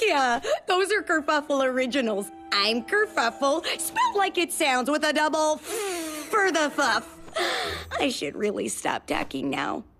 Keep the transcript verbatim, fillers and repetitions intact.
Yeah, those are Kerfuffle originals. I'm Kerfuffle, spelled like it sounds with a double f for the fuff. I should really stop talking now.